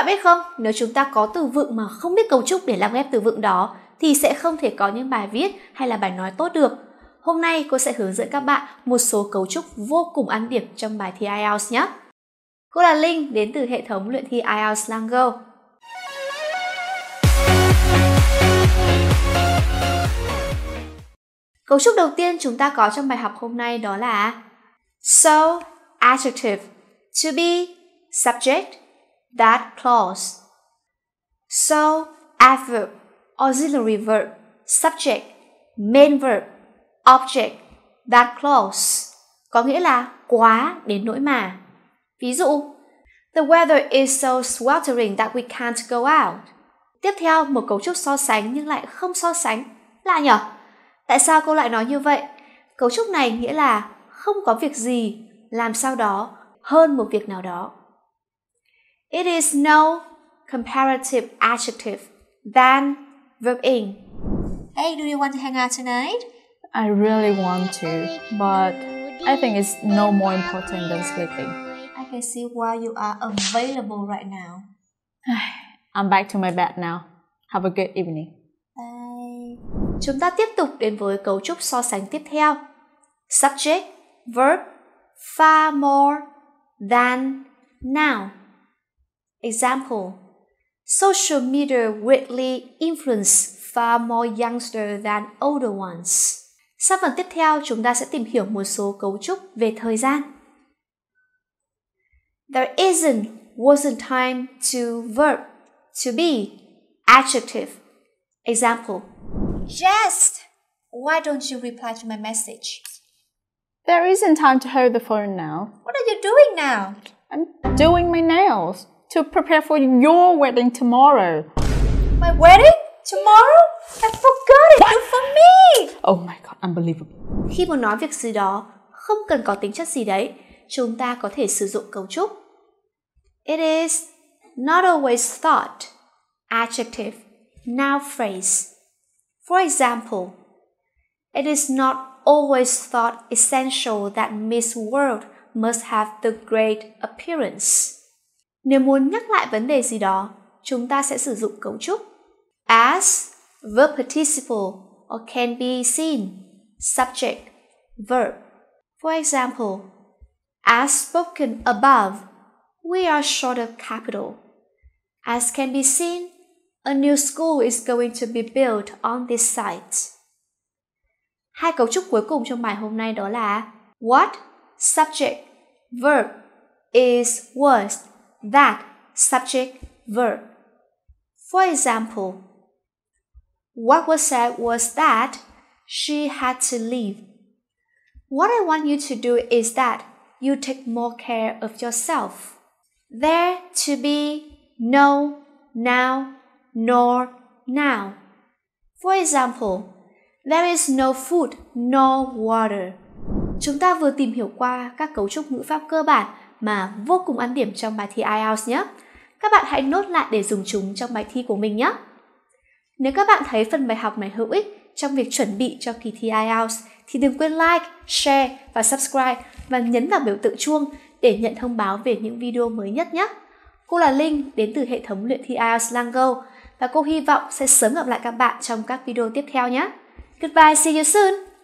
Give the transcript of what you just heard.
bạn biết không, nếu chúng ta có từ vựng mà không biết cấu trúc để làm ghép từ vựng đó thì sẽ không thể có những bài viết hay là bài nói tốt được. Hôm nay cô sẽ hướng dẫn các bạn một số cấu trúc vô cùng ăn điểm trong bài thi IELTS nhé. Cô là Linh đến từ hệ thống luyện thi IELTS Lango. Cấu trúc đầu tiên chúng ta có trong bài học hôm nay đó là so, adjective, to be, subject, that clause. So, adverb, auxiliary verb, subject, main verb, object, that clause. Có nghĩa là quá đến nỗi mà. Ví dụ, the weather is so sweltering that we can't go out. Tiếp theo, một cấu trúc so sánh nhưng lại không so sánh. Lạ nhỉ? Tại sao cô lại nói như vậy? Cấu trúc này nghĩa là không có việc gì làm sao đó hơn một việc nào đó. It is no comparative adjective than verb in. Hey, do you want to hang out tonight? I really want to, but I think it's no more important than sleeping. I can see why you are available right now. I'm back to my bed now. Have a good evening. Bye. Chúng ta tiếp tục đến với cấu trúc so sánh tiếp theo. Subject, verb, far more than noun. Example, social media greatly influence far more youngsters than older ones. Sau phần tiếp theo, chúng ta sẽ tìm hiểu một số cấu trúc về thời gian. There wasn't time to verb, to be, adjective. Example, Jess, why don't you reply to my message? There isn't time to hold the phone now. What are you doing now? I'm doing my nails to prepare for your wedding tomorrow. My wedding? Tomorrow? I forgot it. Do for me. Oh my god, unbelievable. Khi muốn nói việc gì đó không cần có tính chất gì đấy, chúng ta có thể sử dụng cấu trúc. It is not always thought, adjective, noun phrase. For example, it is not always thought essential that Miss World must have the great appearance. Nếu muốn nhắc lại vấn đề gì đó, chúng ta sẽ sử dụng cấu trúc as, verb participle, or can be seen, subject, verb. For example, as spoken above, we are short of capital. As can be seen, a new school is going to be built on this site. Hai cấu trúc cuối cùng trong bài hôm nay đó là what, subject, verb, is, was, that, subject, verb. For example, what was said was that she had to leave. What I want you to do is that you take more care of yourself. There, to be, no, now, nor, now. For example, there is no food, no water. Chúng ta vừa tìm hiểu qua các cấu trúc ngữ pháp cơ bản mà vô cùng ăn điểm trong bài thi IELTS nhé. Các bạn hãy nốt lại để dùng chúng trong bài thi của mình nhé. Nếu các bạn thấy phần bài học này hữu ích trong việc chuẩn bị cho kỳ thi IELTS thì đừng quên like, share và subscribe và nhấn vào biểu tượng chuông để nhận thông báo về những video mới nhất nhé. Cô là Linh đến từ hệ thống luyện thi IELTS Lango và cô hy vọng sẽ sớm gặp lại các bạn trong các video tiếp theo nhé. Goodbye, see you soon!